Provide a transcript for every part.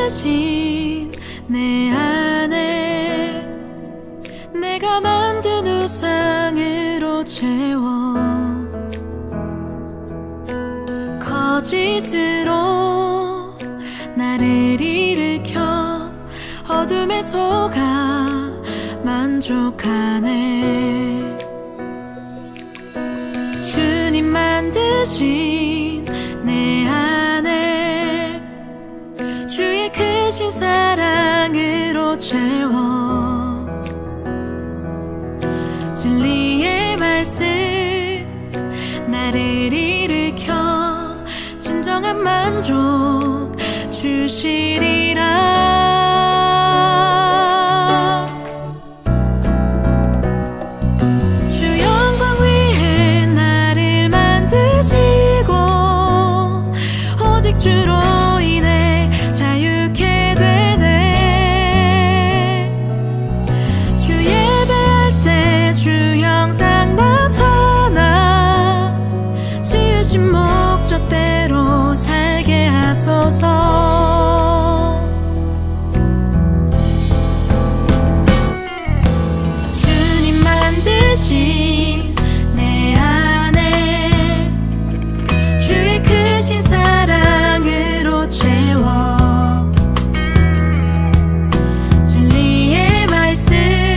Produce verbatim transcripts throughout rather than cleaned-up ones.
만드신 내 안에 내가 만든 우상으로 채워 거짓으로 나를 일으켜 어둠에 속아 만족하네. 주님 만드신 내 안에 주의 크신 사랑으로 채워 진리의 말씀 나를 일으켜 진정한 만족 주시리라. 주 영광 위해 나를 만드시고 오직 주로 인해 자유케 되네. 주 예배할 때 주 형상 나타나 지으신 목적대로 살게 하소서. 주님 만드신 내 안에 주의 크신 사랑으로 채워 진리의 말씀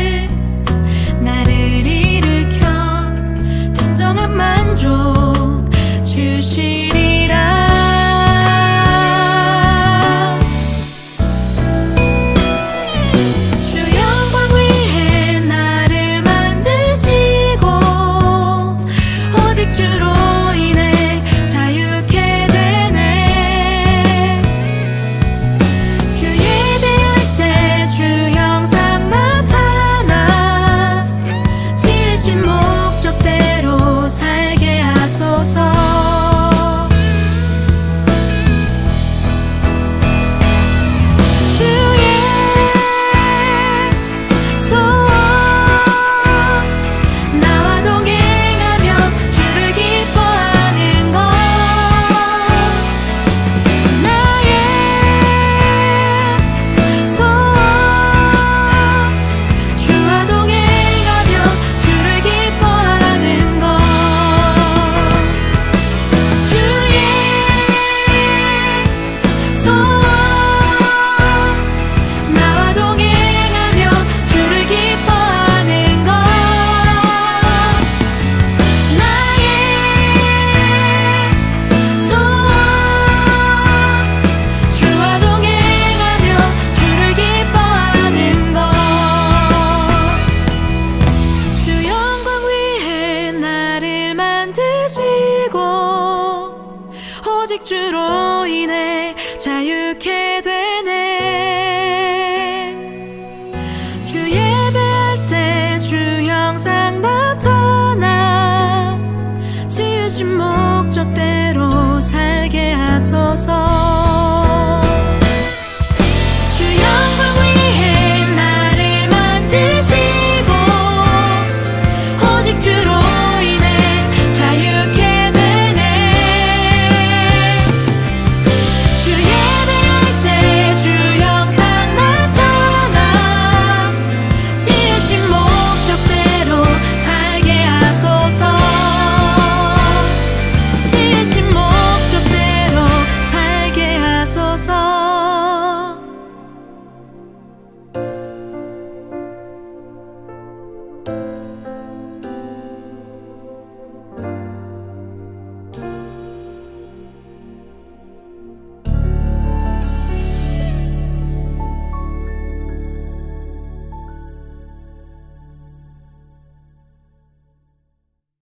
나를 일으켜 진정한 만족 주시리라. 주 영광 위해 나를 만드시고 오직 주로 인해 자유케 되네. 주 예배할 때 주 형상 나타나 지으신 목적대로 살게 하소서. 오직 주로 인해 자유케 되